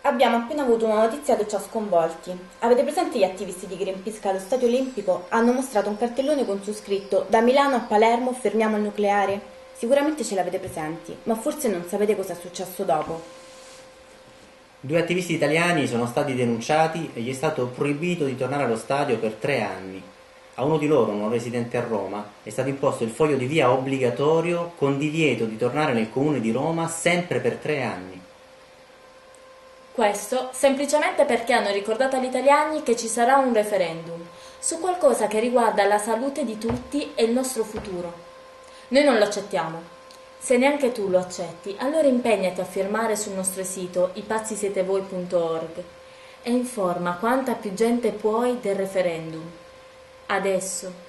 Abbiamo appena avuto una notizia che ci ha sconvolti. Avete presente gli attivisti di Greenpeace che allo Stadio Olimpico hanno mostrato un cartellone con su scritto "Da Milano a Palermo fermiamo il nucleare"? Sicuramente ce l'avete presenti, ma forse non sapete cosa è successo dopo. Due attivisti italiani sono stati denunciati e gli è stato proibito di tornare allo stadio per 3 anni. A uno di loro, un residente a Roma, è stato imposto il foglio di via obbligatorio con divieto di tornare nel comune di Roma sempre per 3 anni. Questo semplicemente perché hanno ricordato agli italiani che ci sarà un referendum su qualcosa che riguarda la salute di tutti e il nostro futuro. Noi non lo accettiamo. Se neanche tu lo accetti, allora impegnati a firmare sul nostro sito ipazzisietevoi.org e informa quanta più gente puoi del referendum. Adesso.